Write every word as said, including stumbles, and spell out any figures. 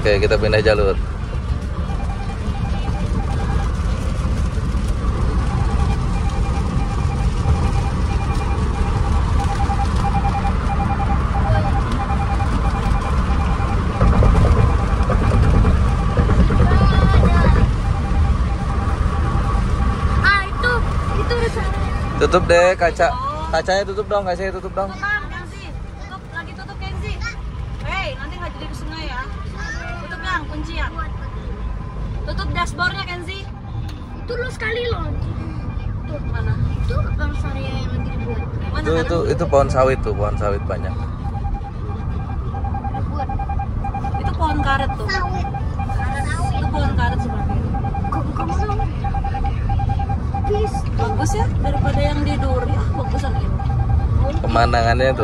Oke, kita pindah jalur. Tutup deh kaca, kacanya tutup dong, kacanya tutup dong. Tutup, Kenzi. Tutup, lagi tutup Kenzi. Hei, nanti nggak jadi ke sungai ya. Tutup yang kuncian. Tutup dashboardnya Kenzi. Itu lo sekali loh. Tuh mana? Itu bang Sarya yang lagi dibuat. Mana? Itu itu itu pohon sawit tuh, pohon sawit banyak. Dibuat. Itu pohon karet tuh. Sawit. Itu pohon karet sebelah kiri. Kok bukan sawit? Bis. Bagus ya daripada yang di Duri. Ah, bagusan ini. Pemandangannya tuh.